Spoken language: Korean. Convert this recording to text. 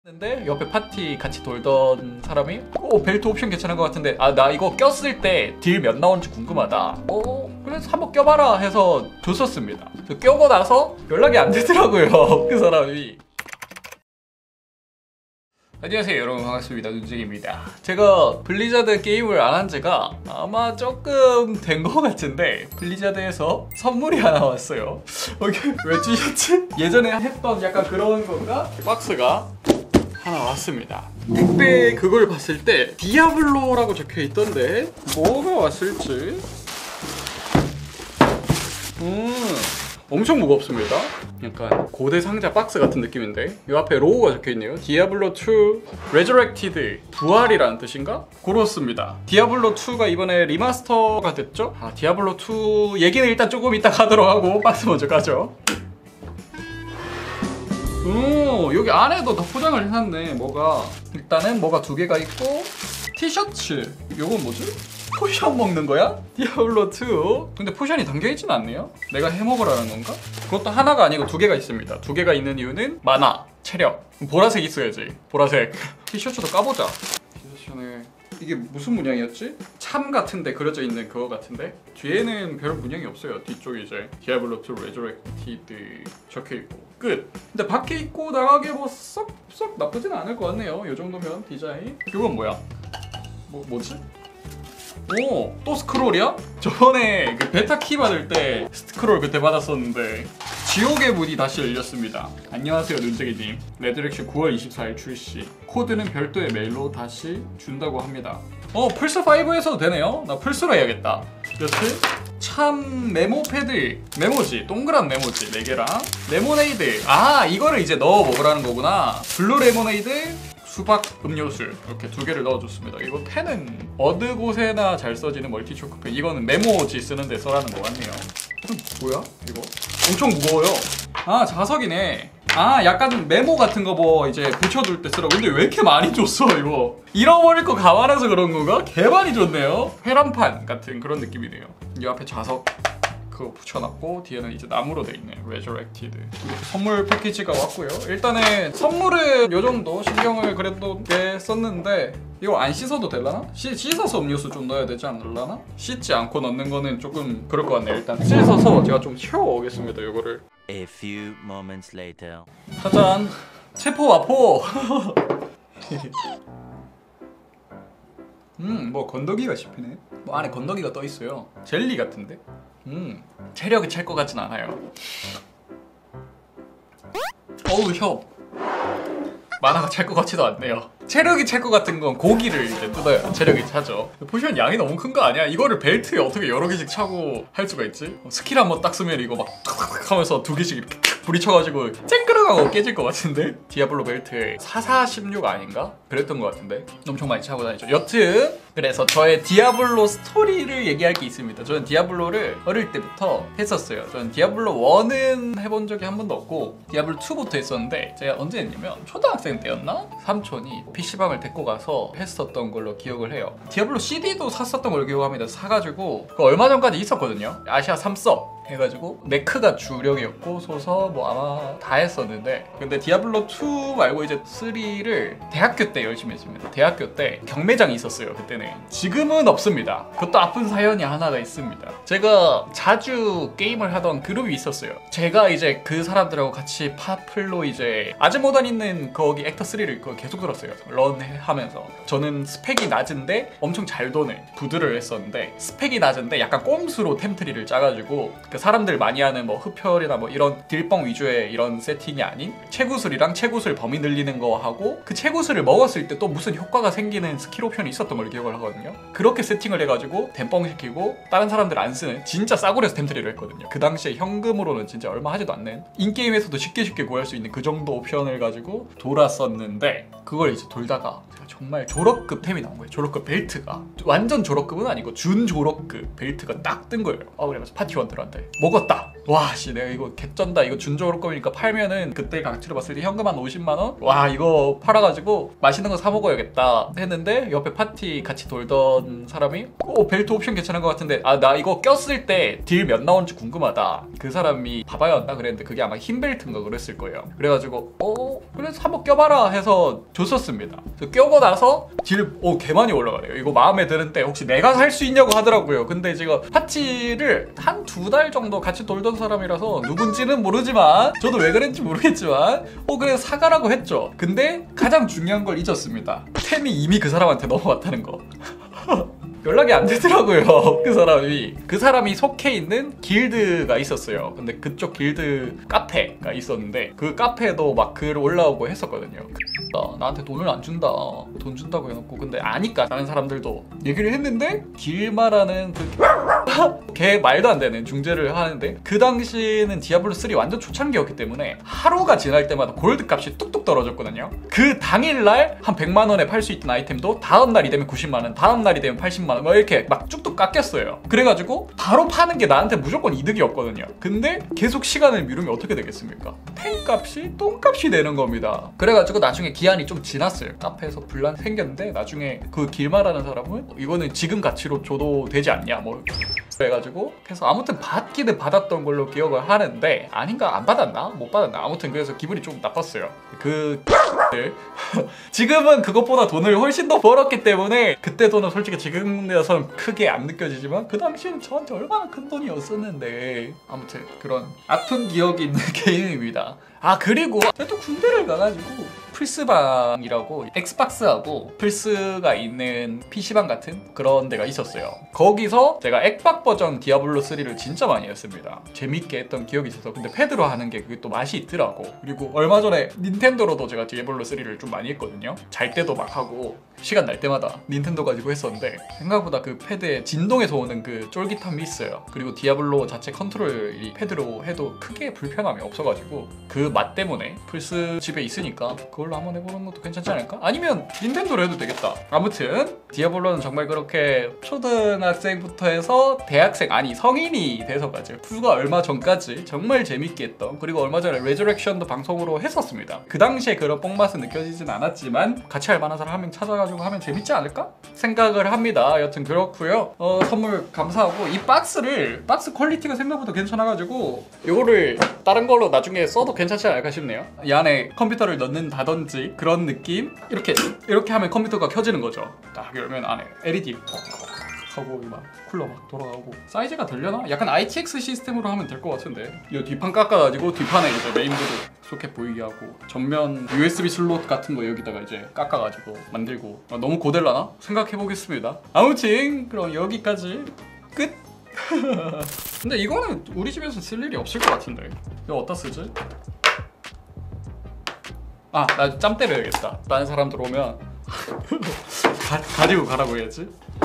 근데 옆에 파티 같이 돌던 사람이 벨트 옵션 괜찮은 것 같은데 나 이거 꼈을 때 딜 몇 나오는지 궁금하다. 그래서 한번 껴봐라 해서 줬었습니다. 껴고 나서 연락이 안 되더라고요. 그 사람이. 안녕하세요 여러분, 반갑습니다. 눈쟁입니다. 제가 블리자드 게임을 안 한 지가 아마 조금 된 것 같은데 블리자드에서 선물이 하나 왔어요. 왜 주셨지? 예전에 했던 약간 그런 건가? 박스가 하나 왔습니다. 택배 그걸 봤을 때 디아블로라고 적혀 있던데 뭐가 왔을지. 엄청 무겁습니다. 약간 고대 상자 박스 같은 느낌인데 이 앞에 로고가 적혀있네요. 디아블로2 레저렉티드, 부활이라는 뜻인가? 그렇습니다. 디아블로2가 이번에 리마스터가 됐죠? 디아블로2 얘기는 일단 조금 이따 가도록 하고 박스 먼저 가죠. 여기 안에도 다 포장을 해놨네. 일단은 뭐가 두 개가 있고 티셔츠. 요건 뭐지? 포션 먹는 거야? 디아블로2. 근데 포션이 담겨있진 않네요? 내가 해먹으라는 건가? 그것도 하나가 아니고 두 개가 있습니다. 두 개가 있는 이유는 마나, 체력. 보라색 있어야지. 보라색. 티셔츠도 까보자. 티셔츠는 이게 무슨 문양이었지? 참 같은데 그려져 있는 그거 같은데? 뒤에는 별 문양이 없어요. 뒤쪽에 이제 디아블로2 레저렉티드 적혀있고 끝! 근데 밖에 입고 나가기 뭐 썩 나쁘진 않을 것 같네요. 이 정도면 디자인. 이건 뭐야? 뭐지? 또 스크롤이야? 저번에 그 베타 키 받을 때 스크롤 그때 받았었는데 지옥의 문이 다시 열렸습니다. 안녕하세요 눈쟁이님. 레드렉션 9월 24일 출시. 코드는 별도의 메일로 다시 준다고 합니다. 플스5에서도 되네요? 나 플스로 해야겠다. 그렇지? 참 메모 패드, 메모지, 동그란 메모지 4개랑 레모네이드. 이거를 이제 넣어 먹으라는 거구나. 블루 레모네이드, 수박 음료수 이렇게 두 개를 넣어줬습니다. 이거 펜은 어느 곳에나 잘 써지는 멀티초크 펜. 이거는 메모지 쓰는데 써라는 것 같네요. 뭐야? 이거 엄청 무거워요. 자석이네. 약간 메모 같은 거 뭐 이제 붙여둘 때 쓰라고. 근데 왜 이렇게 많이 줬어 이거? 잃어버릴 거 감안해서 그런 건가? 개 많이 줬네요. 회란판 같은 그런 느낌이네요. 이 앞에 자석 그거 붙여놨고 뒤에는 이제 나무로 돼 있네. 레저렉티드. 이렇게 선물 패키지가 왔고요. 일단은 선물은 요 정도 신경을 그래도 꽤 썼는데 이거 안 씻어도 되려나? 씻어서 음료수 좀 넣어야 되지 않을라나? 씻지 않고 넣는 거는 조금 그럴 것 같네요. 일단 씻어서 제가 좀 채워오겠습니다. 요거를. A few moments later. 짜잔! 체포 와포! 뭐 건더기가 씹히네. 안에 건더기가 떠 있어요. 젤리 같은데? 체력이 찰 것 같진 않아요. 어우 혀. 만화가 찰 것 같지도 않네요. 체력이 찰 것 같은 건 고기를 이제 뜯어야 체력이 차죠. 포션 양이 너무 큰 거 아니야? 이거를 벨트에 어떻게 여러 개씩 차고 할 수가 있지? 스킬 한번 딱 쓰면 이거 막 탁탁탁 하면서 두 개씩 이렇게 부딪혀가지고 쨍그릉하고 깨질 것 같은데? 디아블로 벨트에 4416 아닌가? 그랬던 것 같은데? 엄청 많이 차고 다니죠. 여튼 그래서 저의 디아블로 스토리를 얘기할 게 있습니다. 저는 디아블로를 어릴 때부터 했었어요. 저는 디아블로 1은 해본 적이 한 번도 없고 디아블로 2부터 했었는데 제가 언제 했냐면 초등학생 때였나? 삼촌이 PC방을 데리고 가서 했었던 걸로 기억을 해요. 디아블로 CD도 샀었던 걸로 기억합니다. 사가지고 얼마 전까지 있었거든요. 아시아 3섭 해가지고 네크가 주력이었고 소서 뭐 아마 다 했었는데 근데 디아블로2 말고 이제 3를 대학교 때 열심히 했습니다. 대학교 때 경매장이 있었어요. 그때는. 지금은 없습니다. 그것도 아픈 사연이 하나가 있습니다. 제가 자주 게임을 하던 그룹이 있었어요. 제가 이제 그 사람들하고 같이 파플로 이제 아즈모단 있는 거기 액터 3를 계속 들었어요. 런 하면서. 저는 스펙이 낮은데 엄청 잘 도는 부드를 했었는데 스펙이 낮은데 약간 꼼수로 템트리를 짜가지고 그 사람들 많이 하는 뭐 흡혈이나 뭐 이런 딜뻥 위주의 이런 세팅이 아닌 채구슬이랑 채구슬 범위 늘리는 거 하고 그 채구슬을 먹었을 때 또 무슨 효과가 생기는 스킬 옵션이 있었던 걸 기억을 하거든요. 그렇게 세팅을 해가지고 댐뻥 시키고 다른 사람들 안 쓰는 진짜 싸구려서 템트리를 했거든요. 그 당시에 현금으로는 진짜 얼마 하지도 않는 인게임에서도 쉽게 구할 수 있는 그 정도 옵션을 가지고 돌았었는데 그걸 이제 돌다가 제가 정말 졸업급 템이 나온 거예요. 졸업급 벨트가. 완전 졸업급은 아니고 준 졸업급 벨트가 딱 뜬 거예요. 그래서 파티원들한테 먹었다. 와씨 내가 이거 개쩐다, 이거 준조 올 거니까 팔면은 그때 가치로 봤을 때 현금 한 50만원? 와 이거 팔아가지고 맛있는 거 사 먹어야겠다 했는데 옆에 파티 같이 돌던 사람이 벨트 옵션 괜찮은 것 같은데 아 나 이거 꼈을 때 딜 몇 나오는지 궁금하다. 그 사람이 바바였나 그랬는데 그게 아마 흰 벨트인가 그랬을 거예요. 그래가지고 그래서 한번 껴봐라 해서 줬었습니다. 그래서 껴고 나서 딜 개 많이 올라가네요. 이거 마음에 드는데 혹시 내가 살 수 있냐고 하더라고요. 근데 제가 파티를 한 2달 정도 같이 돌던 사람이라서 누군지는 모르지만 저도 왜 그랬는지 모르겠지만 그래 사가라고 했죠. 근데 가장 중요한 걸 잊었습니다. 템이 이미 그 사람한테 넘어왔다는 거. 연락이 안 되더라고요. 그 사람이 속해 있는 길드가 있었어요. 근데 그쪽 길드 카페가 있었는데 그 카페에도 막 글 올라오고 했었거든요. 나한테 돈을 안 준다, 돈 준다고 해놓고. 근데 아니까 다른 사람들도 얘기를 했는데 길마라는 걔 말도 안 되는 중재를 하는데 그 당시에는 디아블로3 완전 초창기였기 때문에 하루가 지날 때마다 골드 값이 뚝뚝 떨어졌거든요. 그 당일날 한 100만원에 팔 수 있던 아이템도 다음날이 되면 90만원, 다음날이 되면 80만원 뭐 이렇게 막 쭉쭉 깎였어요. 그래가지고 바로 파는 게 나한테 무조건 이득이었거든요. 근데 계속 시간을 미루면 어떻게 되겠습니까? 템값이 똥값이 되는 겁니다. 그래가지고 나중에 기한이 좀 지났어요. 카페에서 분란 생겼는데 나중에 그 길마라는 사람은 이거는 지금 가치로 줘도 되지 않냐 뭐 그래가지고 그래서 아무튼 받기는 받았던 걸로 기억을 하는데 아닌가 안 받았나? 못 받았나? 아무튼 그래서 기분이 좀 나빴어요. 지금은 그것보다 돈을 훨씬 더 벌었기 때문에 그때 돈은 솔직히 지금에선 크게 안 느껴지지만 그 당시에는 저한테 얼마나 큰 돈이었었는데 아무튼 그런 아픈 기억이 있는 게임입니다. 그리고 또 군대를 가가지고 플스방이라고 엑스박스하고 플스가 있는 PC방 같은 그런 데가 있었어요. 거기서 제가 액박 버전 디아블로3를 진짜 많이 했습니다. 재밌게 했던 기억이 있어서. 근데 패드로 하는 게 그게 또 맛이 있더라고. 그리고 얼마 전에 닌텐도로도 제가 디아블로3를 좀 많이 했거든요. 잘 때도 막 하고 시간 날 때마다 닌텐도 가지고 했었는데 생각보다 그 패드에 진동에서 오는 그 쫄깃함이 있어요. 그리고 디아블로 자체 컨트롤이 패드로 해도 크게 불편함이 없어가지고 그 맛 때문에 플스 집에 있으니까 그걸로 한번 해보는 것도 괜찮지 않을까? 아니면 닌텐도로 해도 되겠다. 아무튼 디아블로는 정말 그렇게 초등학생부터 해서 대학생 아니 성인이 돼서까지 불과 얼마 전까지 정말 재밌게 했던, 그리고 얼마 전에 레저렉션도 방송으로 했었습니다. 그 당시에 그런 뽕맛은 느껴지진 않았지만 같이 할 만한 사람 한 명 찾아가지고 하면 재밌지 않을까? 생각을 합니다. 여튼 그렇고요. 선물 감사하고 이 박스 퀄리티가 생각보다 괜찮아가지고 이거를 다른 걸로 나중에 써도 괜찮지 않을까 싶네요. 이 안에 컴퓨터를 넣는다든지 그런 느낌? 이렇게 하면 컴퓨터가 켜지는 거죠. 딱 열면 안에 LED 하고 막 쿨러 막 돌아가고. 사이즈가 되려나? 약간 ITX 시스템으로 하면 될 것 같은데. 이 뒷판 깎아가지고 뒷판에 이제 메인보드 소켓 보이게 하고 전면 USB 슬롯 같은 거 여기다가 이제 깎아가지고 만들고. 너무 고될라나? 생각해보겠습니다. 아무튼 그럼 여기까지 끝! 근데 이거는 우리 집에서 쓸 일이 없을 것 같은데. 이거 어디다 쓰지? 나 짬 때려야겠다. 다른 사람들 오면 가지고 가라고 해야지.